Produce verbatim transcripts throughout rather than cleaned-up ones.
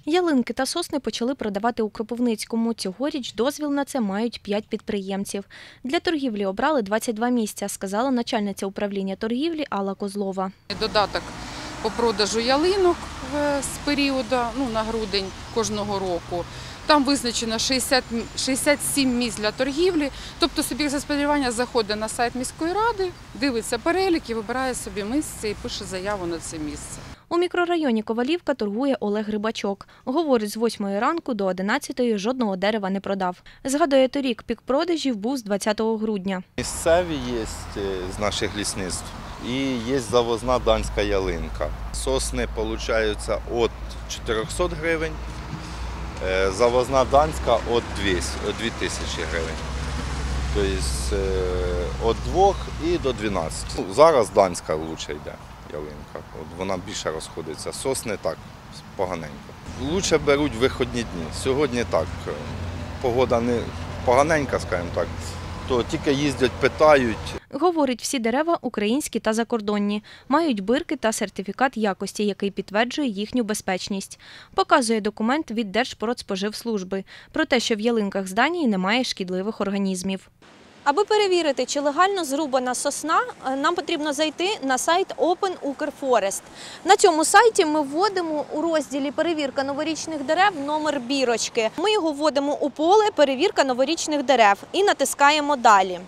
Ялинки та сосни почали продавати у Кропивницькому. Цьогоріч дозвіл на це мають п'ять підприємців. Для торгівлі обрали двадцять два місця, сказала начальниця управління торгівлі Алла Козлова. Додаток по продажу ялинок з періоду ну, на грудень кожного року. Там визначено шістдесят, шістдесят сім місць для торгівлі. Тобто суб'єкт господарювання заходить на сайт міської ради, дивиться перелік і вибирає собі місце і пише заяву на це місце. У мікрорайоні Ковалівка торгує Олег Рибачок. Говорить, з восьмої ранку до одинадцятої жодного дерева не продав. Згадує, торік пік продажів був з двадцятого грудня. Місцеві є з наших лісництв і є завозна данська ялинка. Сосни получаються від чотирьохсот гривень, завозна данська від дві тисячі гривень. Тобто від двох і до дванадцяти. Зараз данська краще йде. Ялинка. От вона більше розходиться. Сосни так, поганенько. Лучше беруть вихідні дні. Сьогодні так, погода не поганенька, скажімо так, то тільки їздять, питають. Говорить, всі дерева українські та закордонні. Мають бирки та сертифікат якості, який підтверджує їхню безпечність. Показує документ від Держпродспоживслужби про те, що в ялинках з Данії немає шкідливих організмів. Аби перевірити, чи легально зрубана сосна, нам потрібно зайти на сайт Open Укрфорест. На цьому сайті ми вводимо у розділі «Перевірка новорічних дерев» номер бірочки. Ми його вводимо у поле «Перевірка новорічних дерев» і натискаємо «Далі».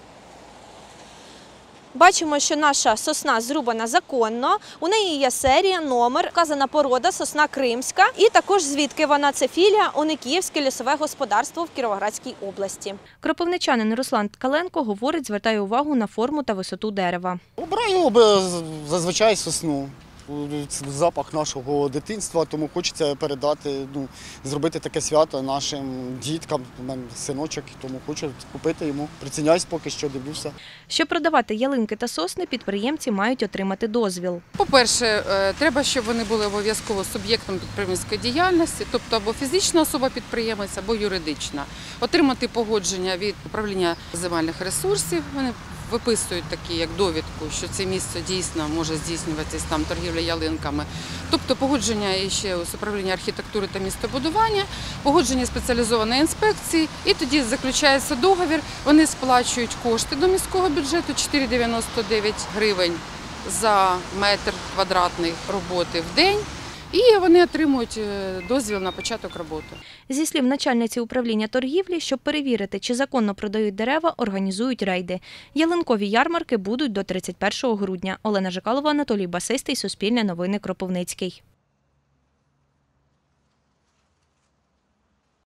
Бачимо, що наша сосна зрубана законно, у неї є серія, номер, вказана порода сосна кримська і також звідки вона, це філія Оникіївське лісове господарство в Кіровоградській області. Кропивничанин Руслан Ткаленко, говорить, звертає увагу на форму та висоту дерева. Обираю зазвичай сосну. Запах нашого дитинства, тому хочеться передати, ну, зробити таке свято нашим діткам, у мене синочок, тому хочу купити йому. Приціняюсь поки що, дивлюся. Щоб продавати ялинки та сосни, підприємці мають отримати дозвіл. По-перше, треба, щоб вони були обов'язково суб'єктом підприємницької діяльності, тобто або фізична особа-підприємець, або юридична. Отримати погодження від управління земельних ресурсів, вони виписують такі, як довідку, що це місце дійсно може здійснюватися там торгівля ялинками. Тобто погодження ще з управління архітектури та містобудування, погодження спеціалізованої інспекції, і тоді заключається договір, вони сплачують кошти до міського бюджету чотири дев'яносто дев'ять гривень за метр квадратний роботи в день. І вони отримують дозвіл на початок роботи. Зі слів начальниці управління торгівлі, щоб перевірити, чи законно продають дерева, організують рейди. Ялинкові ярмарки будуть до тридцять першого грудня. Олена Жикалова, Анатолій Басистий, Суспільне новини, Кропивницький.